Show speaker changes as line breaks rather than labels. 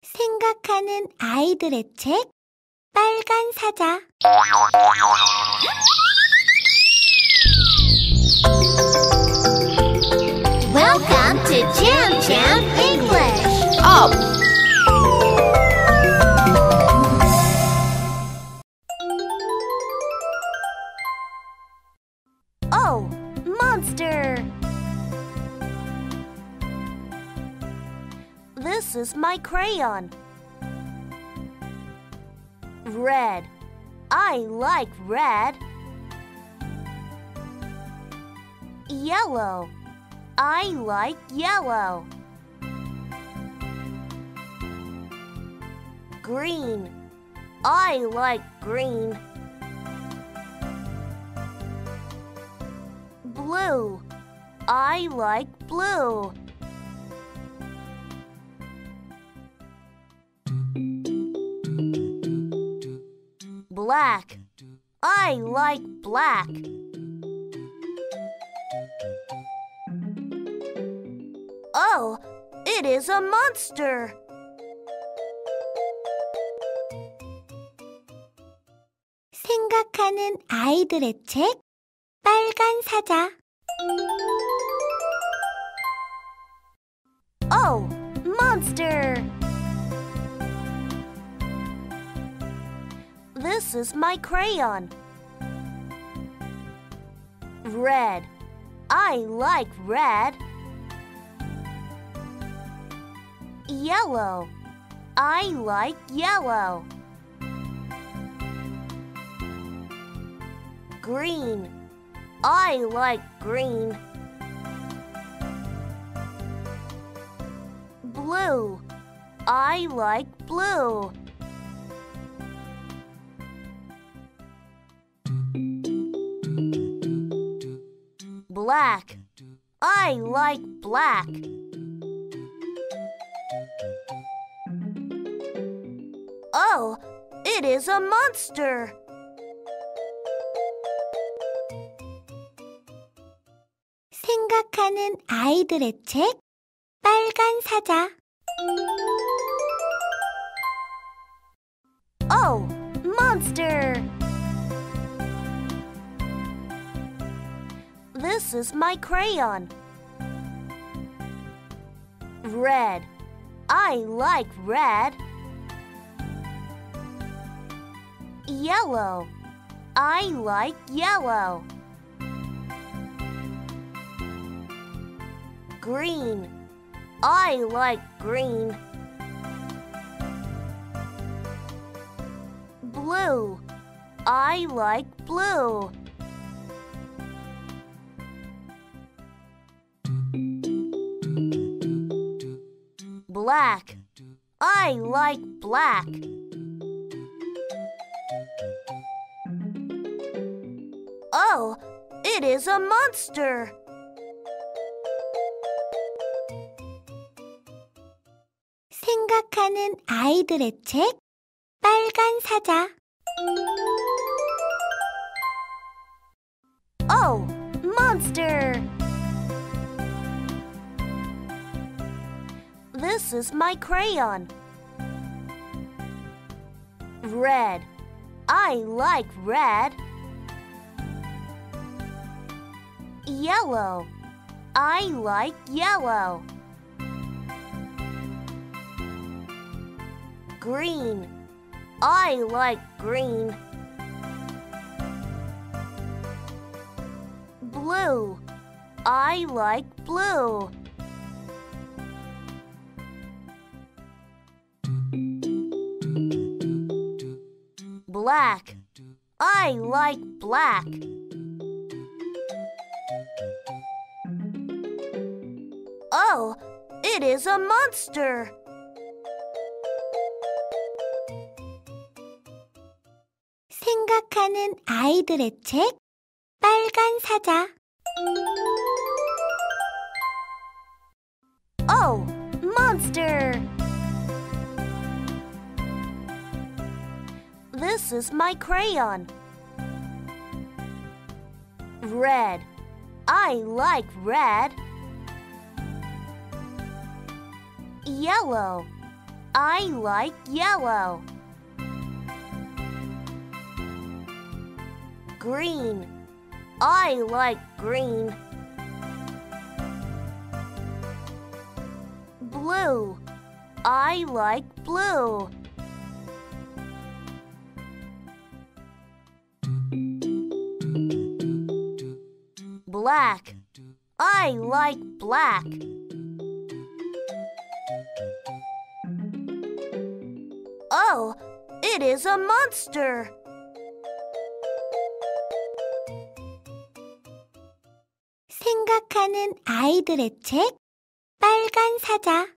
생각하는 아이들의 책 빨간 사자. Welcome to Jam Jam English.
Up!
Oh, monster! This is my crayon. Red. I like red. Yellow. I like yellow. Green. I like green. Blue. I like blue. Black. I like black. Oh, it is a monster. 생각하는 아이들의 책 빨간 사자. Oh, monster! This is my crayon. Red. I like red. Yellow. I like yellow. Green. I like green. Blue. I like blue. Black. I like black. Oh, it is a monster. 생각하는 아이들의 책 빨간 사자. Oh, monster! This is my crayon. Red. I like red. Yellow. I like yellow. Green. I like green. Blue. I like blue. Black. I like black. Oh, it is a monster. 생각하는 아이들의 책 빨간 사자. Oh, monster! This is my crayon. Red. I like red. Yellow. I like yellow. Green. I like green. Blue. I like blue. Black. I like black. Oh, it is a monster. 생각하는 아이들의 책 빨간 사자. Oh, monster! This is my crayon. Red. I like red. Yellow. I like yellow. Green. I like green. Blue. I like blue. Black. I like black. Oh, it is a monster. 생각하는 아이들의 책, 빨간 사자.